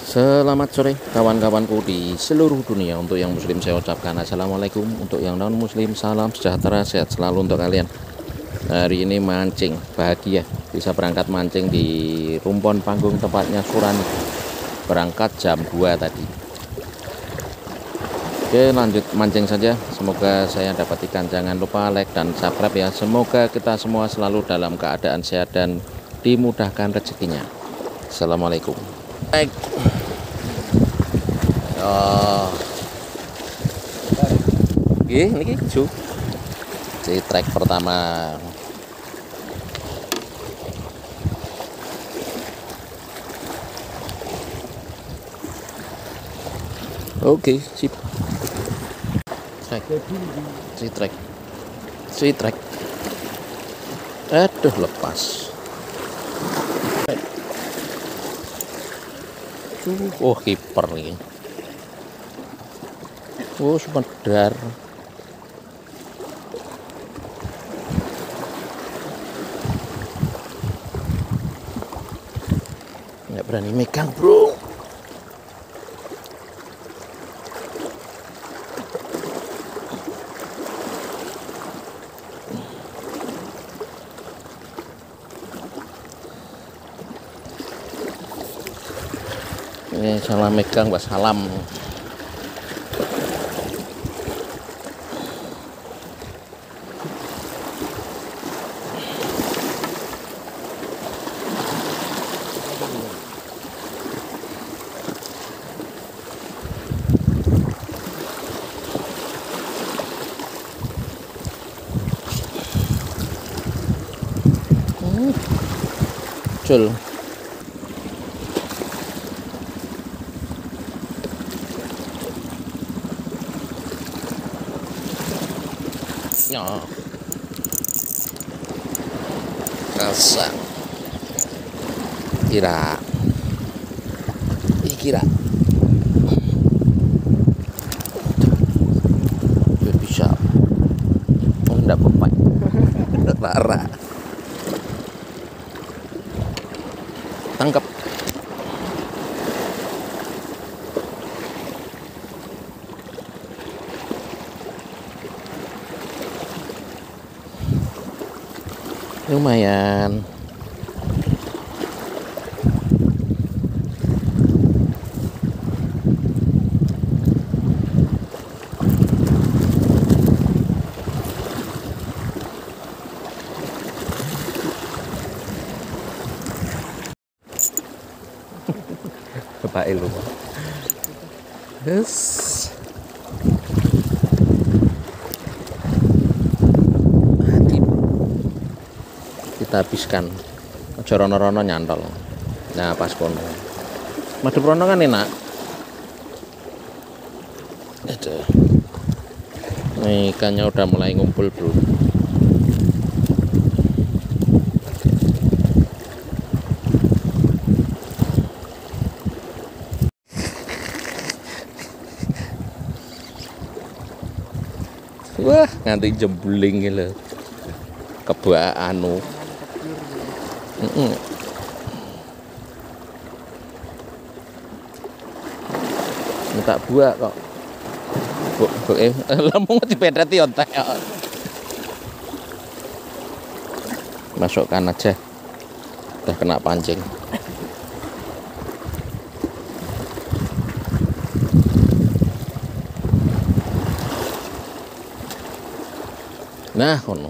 Selamat sore kawan-kawanku di seluruh dunia. Untuk yang muslim saya ucapkan assalamualaikum. Untuk yang non muslim salam sejahtera, sehat selalu untuk kalian. Hari ini mancing, bahagia bisa berangkat mancing di Rumpon Panggung, tempatnya Surani. Berangkat jam 2 tadi. Oke, lanjut mancing saja. Semoga saya dapat ikan. Jangan lupa like dan subscribe ya. Semoga kita semua selalu dalam keadaan sehat dan dimudahkan rezekinya. Assalamualaikum. Baik. Oh, ini keju si trek pertama. Oke, sip. Si trek. Aduh, lepas. Oh, kiper nih. Oh, semedar. Nggak berani megang, bro. Ini salah megang, wassalam. Cul. Ya. Kasar. Kira. Kira. Bisa. Oh, enggak bepat. Rara. Tangkap. Lumayan. Bapak lu. Yes. Kita habiskan. Aja rono-rono nyantol. Nah, pas kono. Madep rono kan enak. Aduh. Nih, ikannya udah mulai ngumpul, bro. Wah, nganti jembuling lho. Kebak anu. Minta buah kok. Lempung dipedati ontek. Masukkan aja. Udah kena pancing. Nah, kono.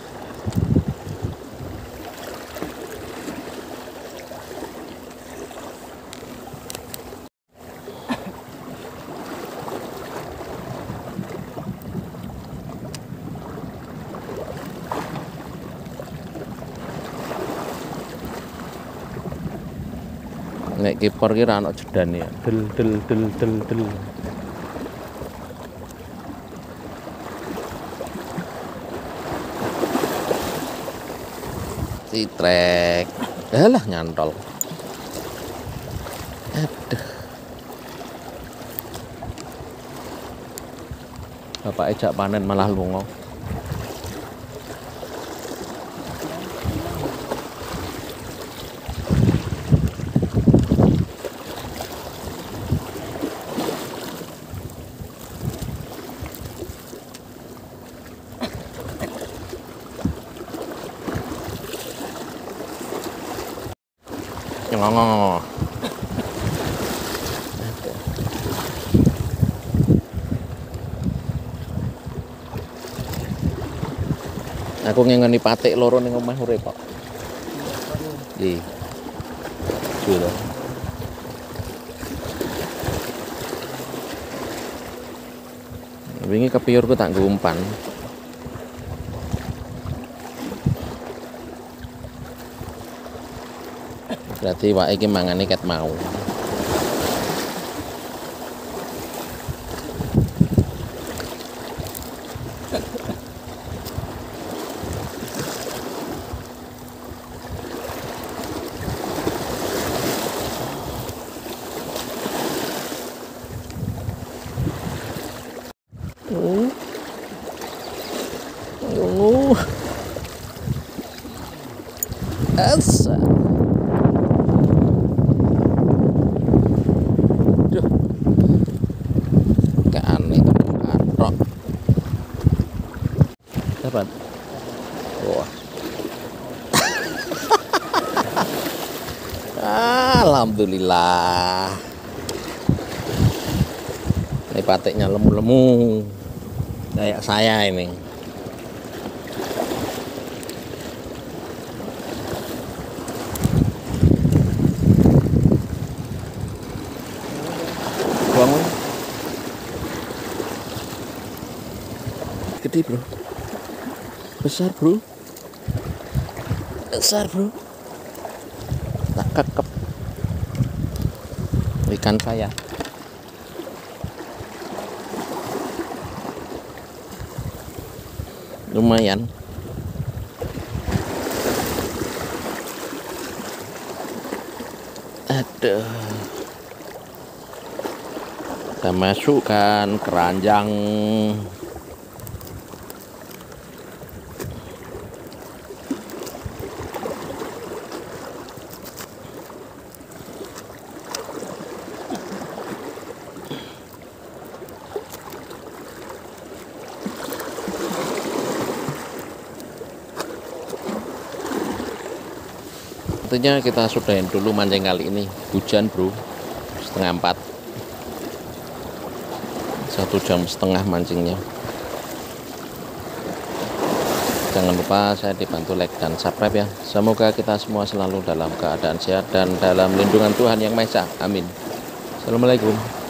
Nek kiper ki ra ono jedane ya. Del. Si trek. Alah nyantol. Aduh. Bapak ejak panen malah lunga. ngong. Aku ngengeni patik loro ning omah urip kok. Nggih. Sudah. Wingi kepiurku tak nggo umpan. Berarti wak iki mangane ket mau. Asa. Duh. Keane itu atok. Dapat. Wah. Alhamdulillah. Ini patiknya lemu-lemu. Kayak saya ini. Bangun. Gede bro. Besar bro. Besar bro. Tak kekep. Ikan saya. Lumayan. Aduh. Kita masukkan keranjang. Tentunya kita sudahin dulu mancing kali ini. Hujan bro, 3:30. 1,5 jam mancingnya. Jangan lupa saya dibantu like dan subscribe ya. Semoga kita semua selalu dalam keadaan sehat dan dalam lindungan Tuhan Yang Maha Esa. Amin. Assalamualaikum.